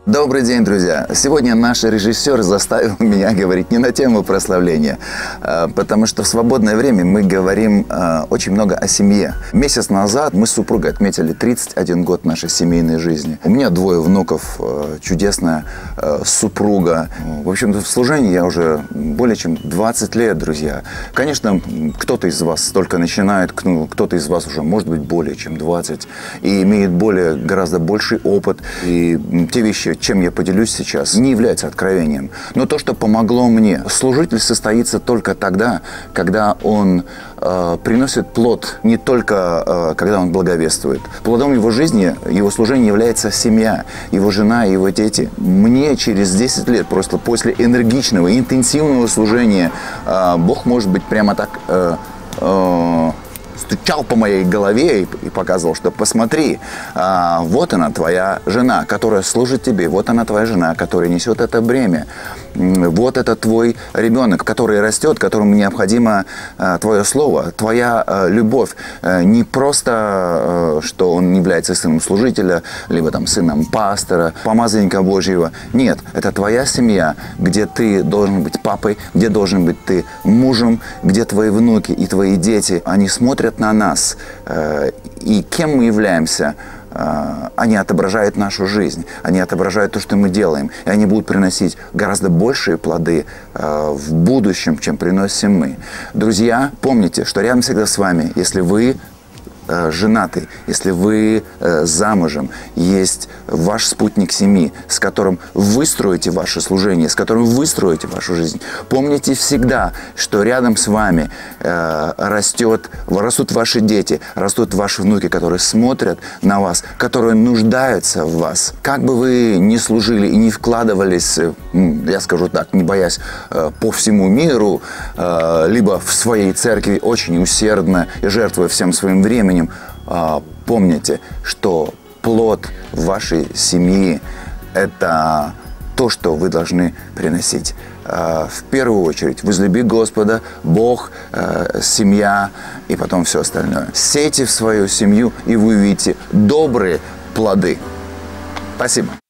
Добрый день, друзья! Сегодня наш режиссер заставил меня говорить не на тему прославления, потому что в свободное время мы говорим очень много о семье. Месяц назад мы с супругой отметили 31 год нашей семейной жизни. У меня 2 внуков, чудесная супруга. В общем-то, в служении я уже более чем 20 лет, друзья. Конечно, кто-то из вас только начинает, кто-то из вас уже, может быть, более чем 20 и имеет гораздо больший опыт. И те вещи, чем я поделюсь сейчас, не является откровением. Но то, что помогло мне. Служитель состоится только тогда, когда он приносит плод, не только когда он благовествует. Плодом его жизни, его служения является семья, его жена, его дети. Мне через 10 лет, просто после энергичного, интенсивного служения, Бог, может быть, прямо так стучал по моей голове и показывал, что посмотри, вот она твоя жена, которая служит тебе, вот она твоя жена, которая несет это бремя, вот это твой ребенок, который растет, которому необходимо твое слово, твоя любовь. Не просто, что он является сыном служителя, либо там сыном пастора, помазанника Божьего. Нет, это твоя семья, где ты должен быть папой, где должен быть ты мужем, где твои внуки и твои дети, они смотрят на нас, и кем мы являемся, они отображают нашу жизнь, они отображают то, что мы делаем, и они будут приносить гораздо большие плоды в будущем, чем приносим мы. Друзья, помните, что рядом всегда с вами, если вы женаты, если вы замужем, есть ваш спутник семьи, с которым вы строите ваше служение, с которым вы строите вашу жизнь. Помните всегда, что рядом с вами растут ваши дети, растут ваши внуки, которые смотрят на вас, которые нуждаются в вас. Как бы вы ни служили и не вкладывались, я скажу так, не боясь, по всему миру, либо в своей церкви очень усердно и жертвуя всем своим временем, помните, что плод вашей семьи – это то, что вы должны приносить. В первую очередь, возлюби Господа, Бог, семья и потом все остальное. Сейте в свою семью, и вы увидите добрые плоды. Спасибо.